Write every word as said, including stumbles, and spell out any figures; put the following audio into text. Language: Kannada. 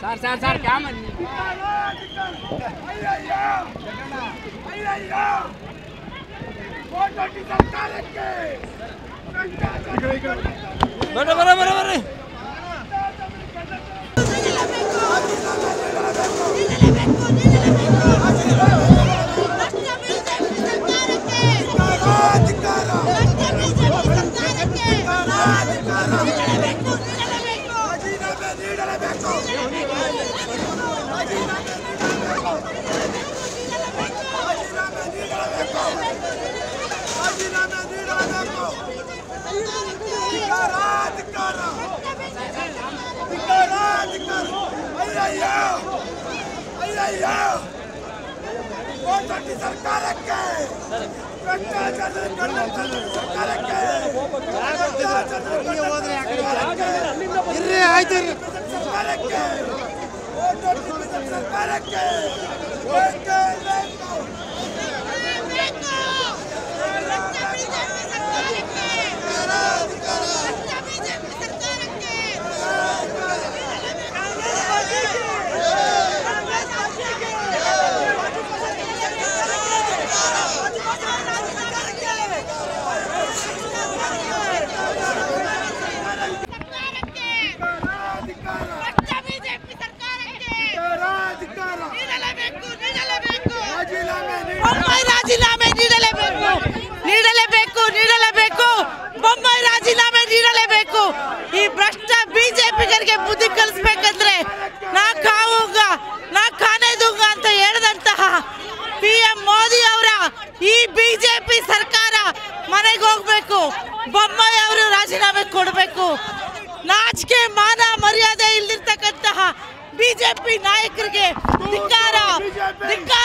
सर सर सर क्या मन बड़ा बड़ा बड़ा बड़ा ರಾಜೀನಾಮೆ ನೀಡಲೇಬೇಕು ನೀಡಲೇಬೇಕು ನೀಡಲೇಬೇಕು ಬೊಮ್ಮಾಯಿ ರಾಜೀನಾಮೆ ನೀಡಲೇಬೇಕು ಈ ಭ್ರಷ್ಟ ಬಿಜೆಪಿಗರಿಗೆ ಬುದ್ಧಿ ಕಲಿಸಬೇಕಂದ್ರೆ ನಾ ಕಾವುಗ ನಾ ಖಾನೆ ದುಂಗ ಅಂತ ಹೇಳಿದಂತಹ ಪಿ ಎಂ ಮೋದಿ ಅವರ ಈ ಬಿಜೆಪಿ ಸರ್ಕಾರ ಮನೆಗೆ ಹೋಗ್ಬೇಕು ಬೊಮ್ಮಾಯಿ ಅವರು ರಾಜೀನಾಮೆ ಕೊಡಬೇಕು ನಾಚಿಕೆ ಮಾನ ಮರ್ಯಾದೆ ಇಲ್ದಿರ್ತಕ್ಕಂತಹ ಬಿಜೆಪಿ ನಾಯಕರಿಗೆ ಧಿಕ್ಕಾರ ಧಿಕ್ಕಾರ